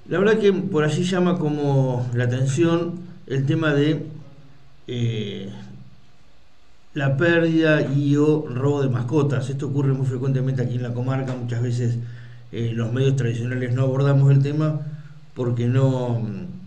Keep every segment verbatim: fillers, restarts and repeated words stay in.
La verdad que por allí llama como la atención el tema de eh, la pérdida y o robo de mascotas. Esto ocurre muy frecuentemente aquí en la comarca. Muchas veces eh, los medios tradicionales no abordamos el tema porque no,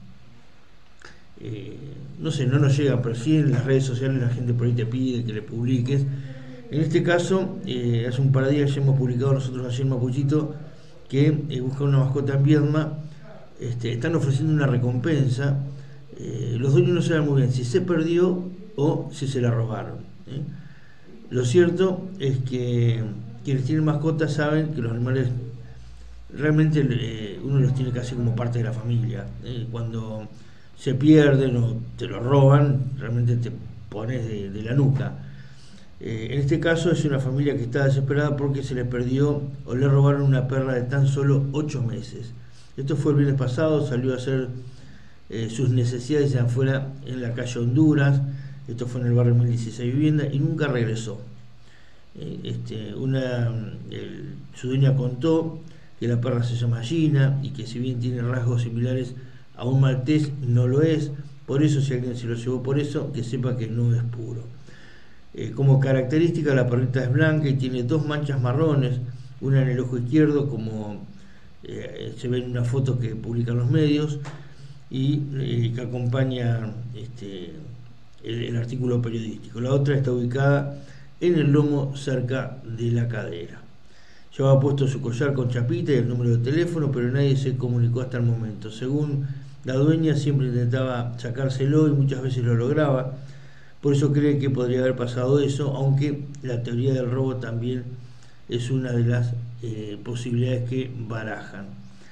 eh, no sé, no nos llega, pero sí en las redes sociales la gente por ahí te pide que le publiques. En este caso, eh, hace un par de días ya hemos publicado nosotros ayer en Mapuchito que eh, busca una mascota en Viedma. Este, están ofreciendo una recompensa. Eh, los dueños no saben muy bien si se perdió o si se la robaron. ¿eh? Lo cierto es que quienes tienen mascotas saben que los animales realmente eh, uno los tiene casi como parte de la familia. ¿eh? Cuando se pierden o te lo roban, realmente te pones de, de la nuca. Eh, en este caso es una familia que está desesperada porque se le perdió o le robaron una perra de tan solo ocho meses. Esto fue el viernes pasado, salió a hacer eh, sus necesidades afuera en la calle Honduras. Esto fue en el barrio mil dieciséis Vivienda y nunca regresó. Eh, este, una, el, su dueña contó que la perra se llama Gina y que si bien tiene rasgos similares a un maltés, no lo es. Por eso, si alguien se lo llevó por eso, que sepa que no es puro. Eh, como característica, la perrita es blanca y tiene dos manchas marrones, una en el ojo izquierdo, como eh, se ve en una foto que publican los medios, y eh, que acompaña este, el, el artículo periodístico. La otra está ubicada en el lomo cerca de la cadera. Llevaba puesto su collar con chapita y el número de teléfono, pero nadie se comunicó hasta el momento. Según la dueña, siempre intentaba sacárselo y muchas veces lo lograba. Por eso cree que podría haber pasado eso, aunque la teoría del robo también es una de las eh, posibilidades que barajan.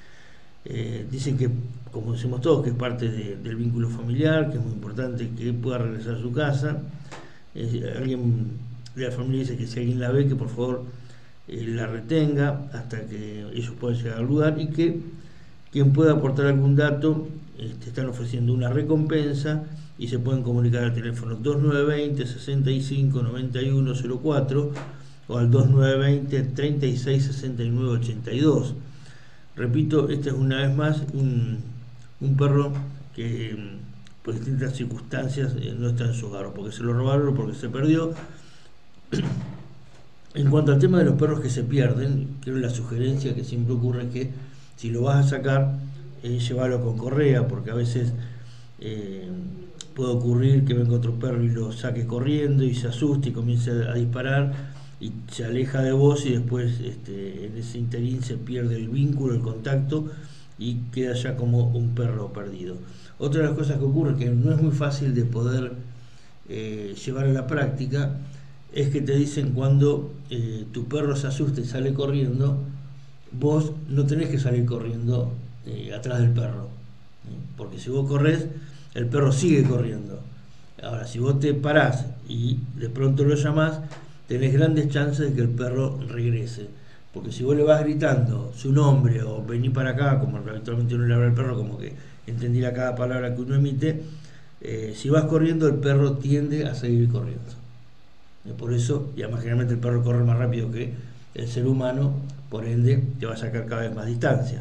Eh, dicen que, como decimos todos, que es parte de, del vínculo familiar, que es muy importante que pueda regresar a su casa. Eh, alguien de la familia dice que si alguien la ve, que por favor eh, la retenga hasta que ellos puedan llegar al lugar, y que quien pueda aportar algún dato, este, están ofreciendo una recompensa y se pueden comunicar al teléfono dos nueve dos cero, sesenta y cinco, noventa y uno cero cuatro o al dos nueve dos cero, treinta y seis, sesenta y nueve ochenta y dos. Repito, este es una vez más un, un perro que por distintas circunstancias eh, no está en su hogar, o porque se lo robaron o porque se perdió. En cuanto al tema de los perros que se pierden, creo que la sugerencia que siempre ocurre es que si lo vas a sacar, eh, llévalo con correa, porque a veces eh, puede ocurrir que venga otro perro y lo saque corriendo y se asuste y comience a disparar y se aleja de vos, y después este, en ese interín se pierde el vínculo, el contacto, y queda ya como un perro perdido. Otra de las cosas que ocurre, que no es muy fácil de poder eh, llevar a la práctica, es que te dicen cuando eh, tu perro se asusta y sale corriendo, vos no tenés que salir corriendo eh, atrás del perro, ¿eh? Porque si vos corres, el perro sigue corriendo. Ahora, si vos te parás y de pronto lo llamás, tenés grandes chances de que el perro regrese. Porque si vos le vas gritando su nombre o vení para acá, como habitualmente uno le habla al perro, como que entendiera cada palabra que uno emite, eh, si vas corriendo, el perro tiende a seguir corriendo. Eh, por eso, y además generalmente el perro corre más rápido que el ser humano, por ende te va a sacar cada vez más distancia.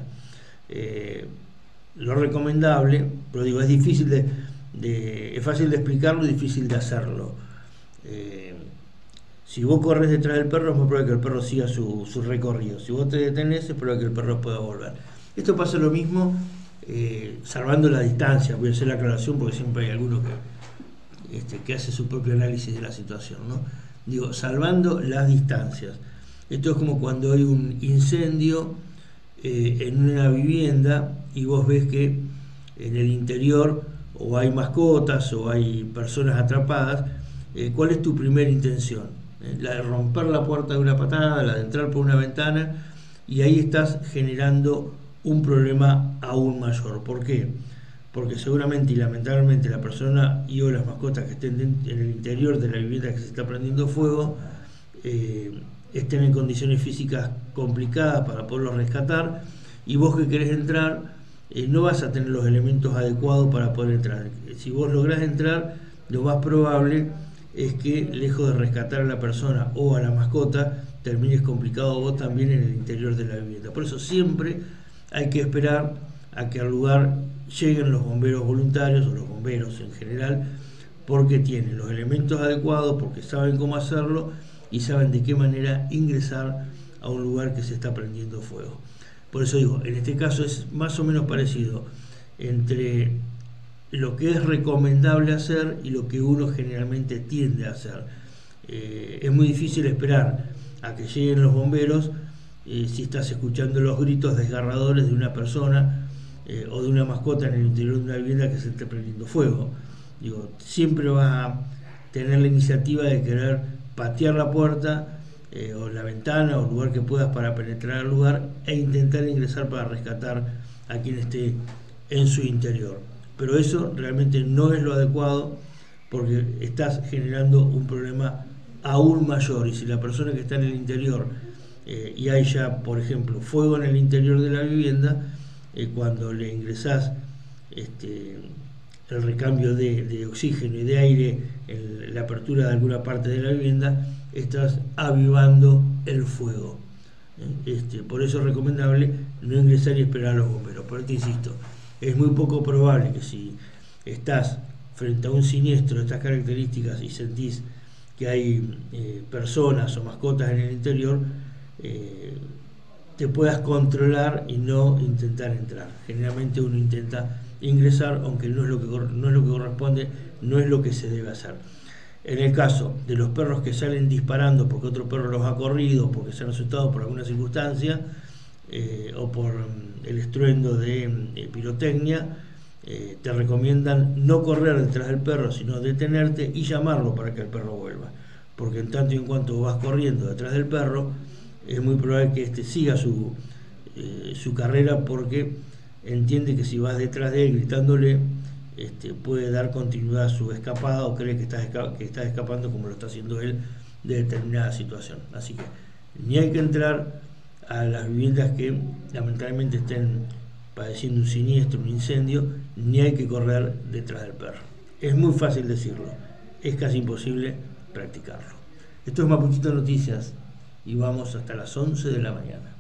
Eh, lo recomendable, pero digo, es difícil de, de, es fácil de explicarlo y difícil de hacerlo. Eh, si vos corres detrás del perro, es muy probable que el perro siga su, su recorrido. Si vos te detenés, es probable que el perro pueda volver. Esto pasa lo mismo, eh, salvando la distancia. Voy a hacer la aclaración porque siempre hay alguno que, este, que hace su propio análisis de la situación, ¿no? Digo, salvando las distancias. Esto es como cuando hay un incendio eh, en una vivienda y vos ves que en el interior o hay mascotas o hay personas atrapadas. Eh, ¿Cuál es tu primera intención? Eh, la de romper la puerta de una patada, la de entrar por una ventana, y ahí estás generando un problema aún mayor. ¿Por qué? Porque seguramente y lamentablemente la persona y o las mascotas que estén en el interior de la vivienda que se está prendiendo fuego eh, estén en condiciones físicas complicadas para poderlos rescatar, y vos que querés entrar eh, no vas a tener los elementos adecuados para poder entrar. Si vos lográs entrar, lo más probable es que, lejos de rescatar a la persona o a la mascota, termines complicado vos también en el interior de la vivienda. Por eso siempre hay que esperar a que al lugar lleguen los bomberos voluntarios o los bomberos en general, porque tienen los elementos adecuados, porque saben cómo hacerlo y saben de qué manera ingresar a un lugar que se está prendiendo fuego. Por eso digo, en este caso es más o menos parecido entre lo que es recomendable hacer y lo que uno generalmente tiende a hacer. Eh, es muy difícil esperar a que lleguen los bomberos eh, si estás escuchando los gritos desgarradores de una persona eh, o de una mascota en el interior de una vivienda que se esté prendiendo fuego. Digo, siempre va a tener la iniciativa de querer patear la puerta eh, o la ventana o el lugar que puedas para penetrar al lugar e intentar ingresar para rescatar a quien esté en su interior. Pero eso realmente no es lo adecuado, porque estás generando un problema aún mayor. Y si la persona que está en el interior eh, y hay ya, por ejemplo, fuego en el interior de la vivienda, eh, cuando le ingresás este, el recambio de, de oxígeno y de aire en la apertura de alguna parte de la vivienda, estás avivando el fuego. Este, por eso es recomendable no ingresar y esperar a los bomberos. Pero te insisto, es muy poco probable que si estás frente a un siniestro de estas características y sentís que hay eh, personas o mascotas en el interior, eh, te puedas controlar y no intentar entrar. Generalmente uno intenta ingresar, aunque no es lo que, no es lo que corresponde, no es lo que se debe hacer. En el caso de los perros que salen disparando porque otro perro los ha corrido, porque se han asustado por alguna circunstancia, eh, o por el estruendo de eh, pirotecnia, eh, te recomiendan no correr detrás del perro, sino detenerte y llamarlo para que el perro vuelva, porque en tanto y en cuanto vas corriendo detrás del perro, es muy probable que éste siga su, eh, su carrera, porque entiende que si vas detrás de él gritándole, este, puede dar continuidad a su escapada, o cree que estás, esca que estás escapando como lo está haciendo él de determinada situación. Así que ni hay que entrar a las viviendas que lamentablemente estén padeciendo un siniestro, un incendio, ni hay que correr detrás del perro. Es muy fácil decirlo, es casi imposible practicarlo. Esto es Mapuchito Noticias y vamos hasta las once de la mañana.